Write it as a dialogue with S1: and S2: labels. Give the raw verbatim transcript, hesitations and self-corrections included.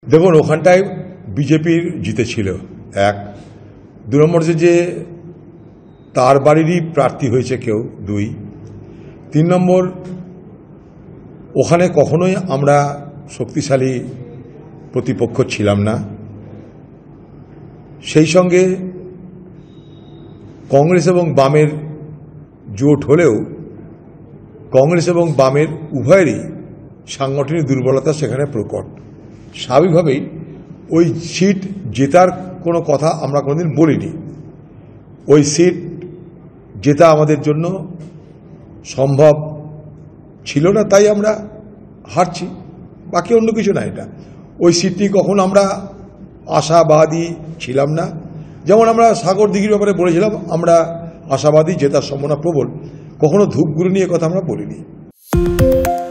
S1: দেখুন, ওখানটায় বিজেপির জিতেছিল এক। দু নম্বর যে তার বাড়িরই প্রার্থী হয়েছে কেউ, দুই। তিন নম্বর, ওখানে কখনোই আমরা শক্তিশালী প্রতিপক্ষ ছিলাম না। সেই সঙ্গে কংগ্রেস এবং বামের জোট হলেও কংগ্রেস এবং বামের উভয়েরই সাংগঠনিক দুর্বলতা সেখানে প্রকট। স্বাভাবিকভাবেই ওই সিট জেতার কোনো কথা আমরা কোনোদিন বলিনি। ওই সিট জেতা আমাদের জন্য সম্ভব ছিল না, তাই আমরা হারছি, বাকি অন্য কিছু না। এটা ওই সিটটি কখনো আমরা আশাবাদী ছিলাম না। যেমন আমরা সাগর দিঘির ব্যাপারে বলেছিলাম আমরা আশাবাদী, জেতার সম্ভাবনা প্রবল। কখনো ধূপগুলো নিয়ে কথা আমরা বলিনি।